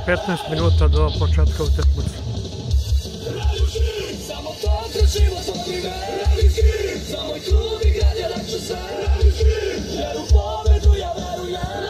15 minuta do početka utakmice. Samo to kroz život odrive, za moj klub i građana ću se, jer u pobedu ja verujem.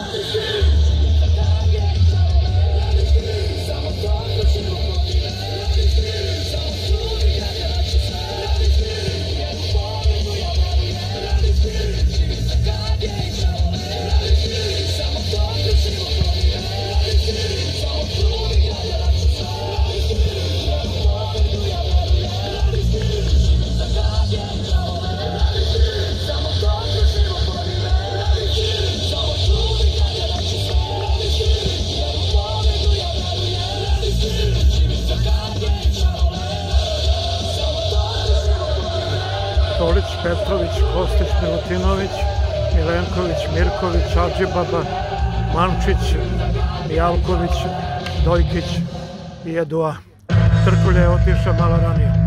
Samo to kroz život odrive, za moj klub i građana ću se, jer u pobedu ja verujem. Živim za kadje i čavole, samo to kroz život odrive, za moj klub i građana ću se, jer u pobedu ja verujem. Živim za kadje i čavole, samo to kroz život odrive, za moj klub i građana ću se, jer u pobedu ja verujem. Živim za kadje i čavole, samo to kroz život odrive. Tolić, Petrović, Kostić, Milutinović, Milenković, Mirković, Adžibaba, Mančić, Jalković, Dojkić i Edua. Trkulja je otišao malo ranije.